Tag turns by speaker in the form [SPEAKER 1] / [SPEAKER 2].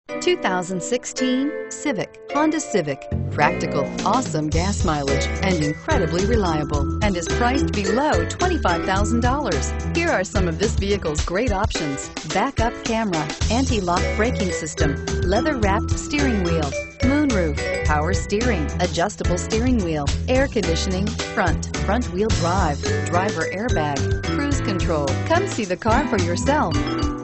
[SPEAKER 1] 2016 Civic, Honda Civic. Practical, awesome gas mileage, and incredibly reliable, and is priced below $25,000. Here are some of this vehicle's great options: backup camera, anti-lock braking system, leather-wrapped steering wheel, moonroof, power steering, adjustable steering wheel, air conditioning, front-wheel drive, driver airbag, cruise control. Come see the car for yourself.